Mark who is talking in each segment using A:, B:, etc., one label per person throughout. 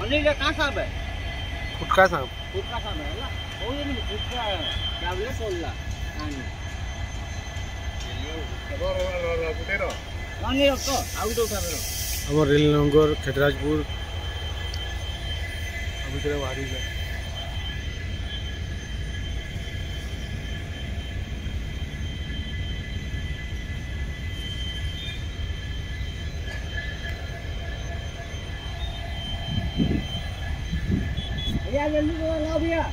A: अनिल का साहब है
B: फुटका साहब
A: है ना वो ये नहीं फुटका क्या बोले सोल्ला आनी आनी तो आउट उठा मेरा
B: हमर रेल नंगर खेतराजपुर अभी तेरे बाहरी है
A: भैया जल्दी को लाओ भैया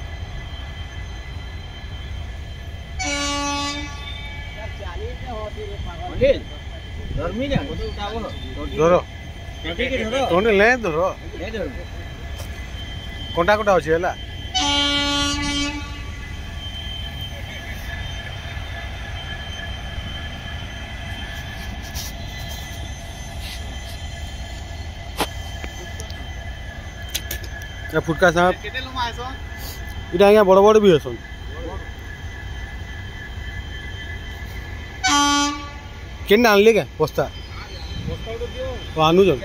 A: गर्मी ना वो तो उठाओ
B: धरो
A: ठीक है धरो
B: तोने ले धरो
A: ले धरो
B: कोंटा कोंटा अछि हला या फुटका साहब
A: केते लोग आइसो
B: इटा आज्ञा बड़ बड़ भी हसन केन आनले के बस्ता
A: बस्ता तो दियो
B: तो आनु जन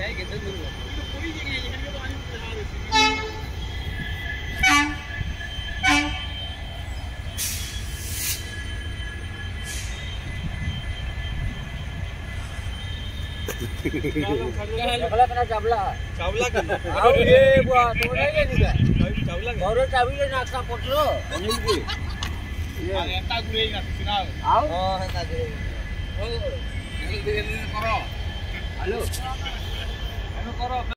A: चावला
B: चावला के
A: आओ ये बुआ तो नहीं है चावला और चाबी ले नाश्ता पटलो अनिल की ये एता गुरे ना सुनाओ आओ हां एता गुरे ओ जल्दी जल्दी करो हेलो हेलो करो